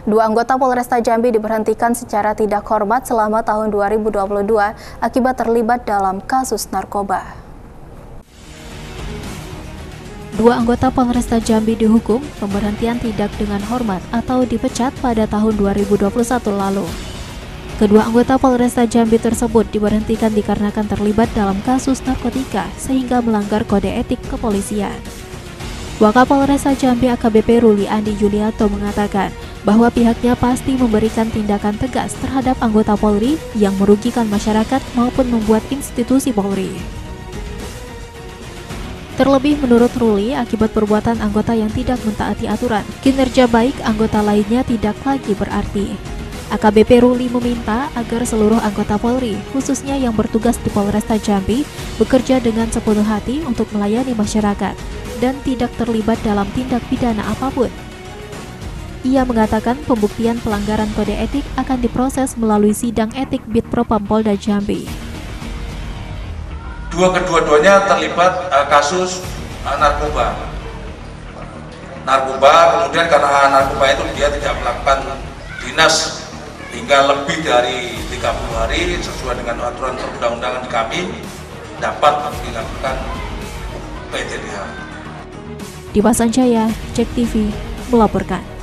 Dua anggota Polresta Jambi diberhentikan secara tidak hormat selama tahun 2022 akibat terlibat dalam kasus narkoba. Dua anggota Polresta Jambi dihukum pemberhentian tidak dengan hormat atau dipecat pada tahun 2021 lalu. Kedua anggota Polresta Jambi tersebut diberhentikan dikarenakan terlibat dalam kasus narkotika sehingga melanggar kode etik kepolisian. Wakapolresta Jambi AKBP Ruli Andi Julianto mengatakan bahwa pihaknya pasti memberikan tindakan tegas terhadap anggota Polri yang merugikan masyarakat maupun membuat institusi Polri. Terlebih menurut Ruli, akibat perbuatan anggota yang tidak mentaati aturan, kinerja baik anggota lainnya tidak lagi berarti. AKBP Ruli meminta agar seluruh anggota Polri, khususnya yang bertugas di Polresta Jambi, bekerja dengan sepenuh hati untuk melayani masyarakat dan tidak terlibat dalam tindak pidana apapun. Ia mengatakan pembuktian pelanggaran kode etik akan diproses melalui sidang etik Bitpropam Polda Jambi. Kedua-duanya terlibat kasus narkoba. Kemudian karena narkoba itu dia tidak melakukan dinas hingga lebih dari 30 hari sesuai dengan aturan perundang-undangan kami dapat dilakukan PTDH. Dimas Anjaya, Cek TV, melaporkan.